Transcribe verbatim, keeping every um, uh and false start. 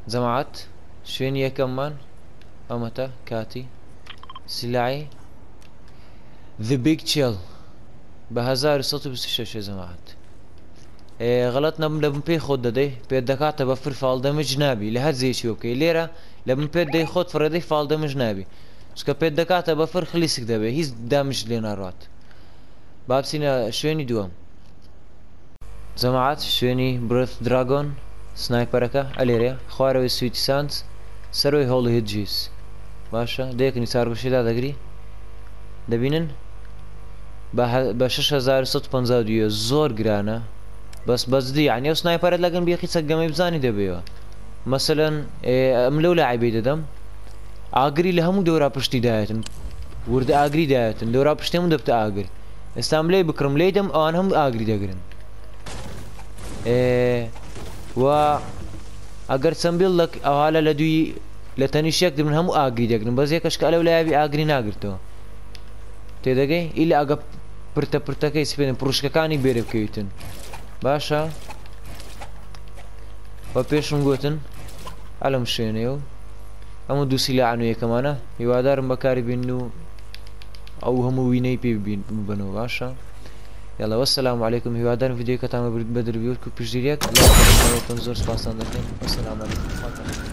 جەماعەت شوێنی یەکەممان ئەمەتە کاتی سلاحی The Big Chill بە هەزار و سەد و بیست و شەش جەماعەت غەڵەت نەبم لە بن پێی خۆت دەدەی پێت دەکاتە بە فر فاڵدەمج نابی لە هەر زێکی وەکەی لێرە لە بن پێت دەی خۆت فڕێدەی فاڵدەمج نابی چکە پێت دەکاتە بە فر خلیسک دەبێت هیچ دامج لێ ناڕات با بچینە شوێنی دووەم جەماعەت شوێنی برث دراگۆن سنایپەرەکە ئەلێرەیە خوارەوەی سویتی سانس سەرۆی هەوڵی هیتجیس باشە دەیەکنی چارگوشیدا دەگری دەبینن بە شەش هەزار و سەد و پەنجا و دوو زۆر گرانە بەس بەزدی یعنی ئەو سنایپەرەت لەگەن بیەخی چەکگەمەی بزانی دەبێەوە مەسەلەن ئەم لەو لە عیبەی دەدەم ئاگری لە هەموو دەورا پشتیدایەتن وردە ئاگری دایەتن دەورا پشتێم دەبتە ئاگر ئێستام لێ بکڕم لێ دەم ئەوان هەموو ئاگری دەگرن و ئەگەر چەمبیل ئەوهالە لە دوی لە تەنیشێک دەبن هەموو ئاگری دەگرن بەس یەکەشکە لەو لایەوی ئاگری ناگرتەوە تێدەگەی ئیلا ئەگە پرتە پرتەکەی سپێنن پڕشکەکانی بێرە بکەویتن باشە بە پێشم گوتن ئەلەم شوێنێ و ئەمە دووسی لە ئەنوویەکەمانە هیوادارم بەکاری بین و ئەو هەموو وینەی پێ بنەوە باشە یاڵە وەسەلام عەلەیکم هیوادارم ڤیدیۆکەتان بە دەربیوت و پشتگیریەک زۆر سپاسان دەکەم وەسەلام عەلەیکم